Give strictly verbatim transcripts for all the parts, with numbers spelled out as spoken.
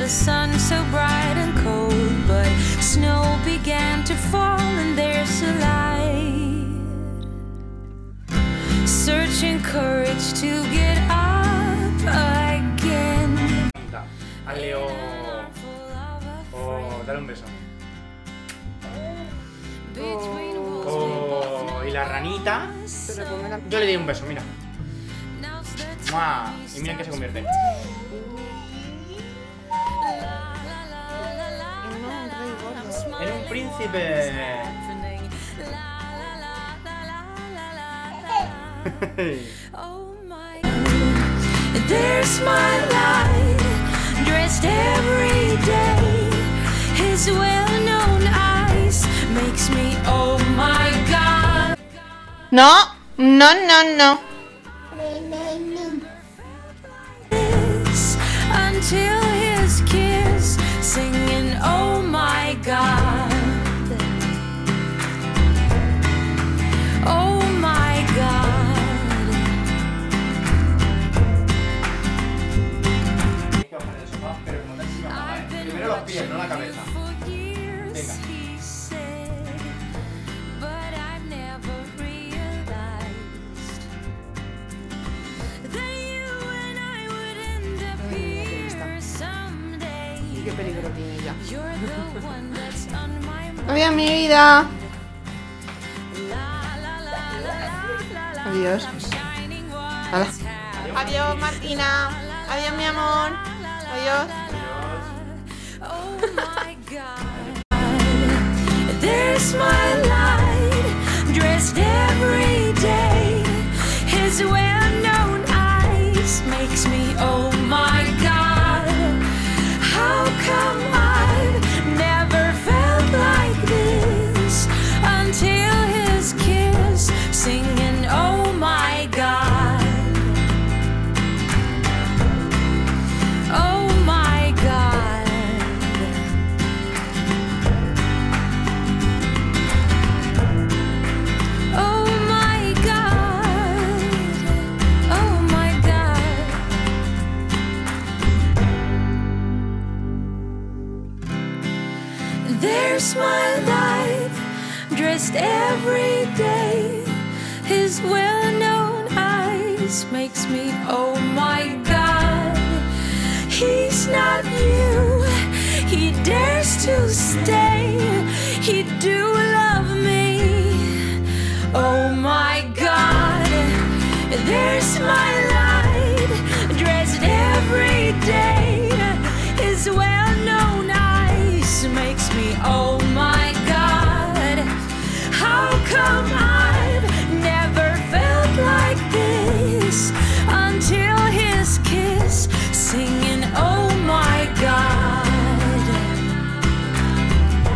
the sun so bright and cold, but snow began to fall and there's a light, searching courage to get up again. Hazle o... o dale un beso. Oh, y la ranita. Yo le di un beso, mira. ¡Mua! Y mira en qué se convierte. En un príncipe. There's my light, dressed every day. His well-known eyes makes me, oh my God. No, no, no, no. Until his kiss, singing, oh my God. Oh my God. Hay que bajar el sofá, pero como te siga mamá, ¿eh? Primero los pies, no la cabeza. Venga. Qué peligro tiene ella. Adiós, mi vida. Adiós. Hala. Adiós, Martina. Adiós, mi amor. Adiós. There's my light, dressed every day. His well-known eyes makes me, oh my God. How come I've never felt like this until his kiss, singing, oh my God. Oh my God. Oh my God. Oh my God. There's my light, dressed every day. His well-known eyes makes me, oh my God. He's not you, he dares to stay. He do love me, oh my God. There's my light, dressed every day. His well-known eyes makes me, oh my God. How come I've never felt like this until his kiss, singing, oh my God.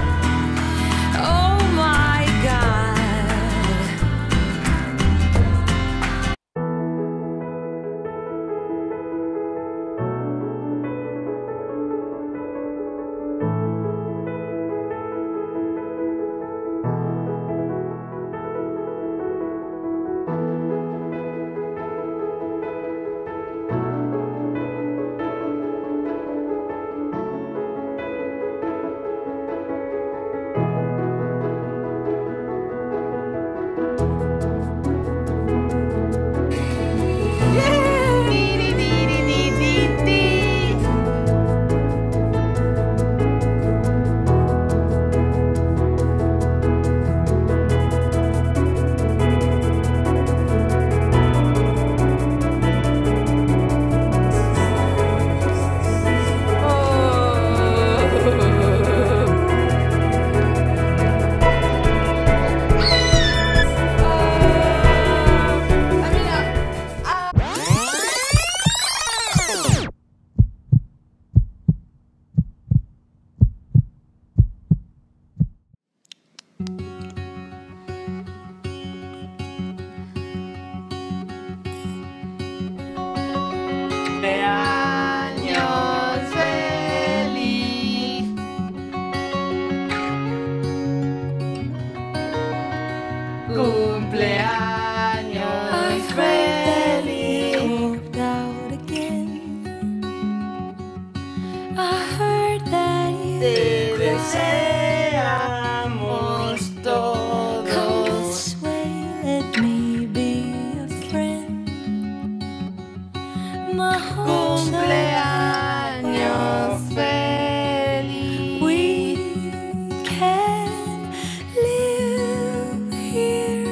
my whole Cumpleaños feliz. We can live here.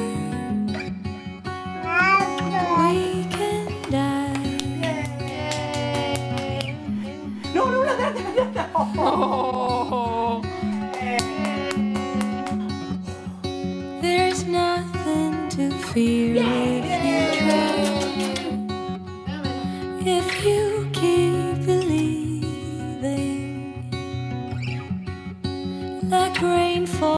We can die. No, no, la de la Oh. There's nothing to fear if